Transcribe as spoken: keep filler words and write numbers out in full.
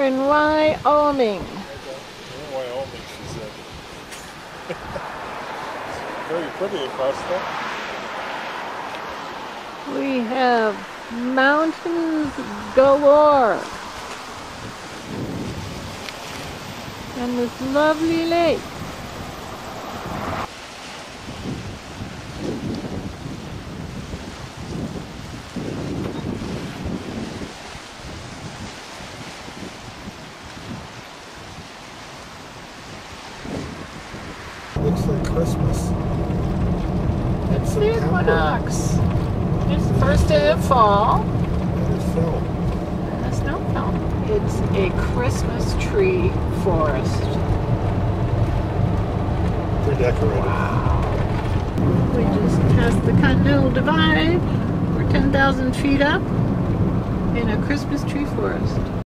in Wyoming. In Wyoming, she said. It's very pretty across there. We have mountains galore. And this lovely lake. Looks like Christmas. It's the equinox. It's the first day of fall. And it fell. And the snow fell. It's a Christmas tree forest. Pretty decorated. Wow. We just passed the Continental Divide. We're ten thousand feet up in a Christmas tree forest.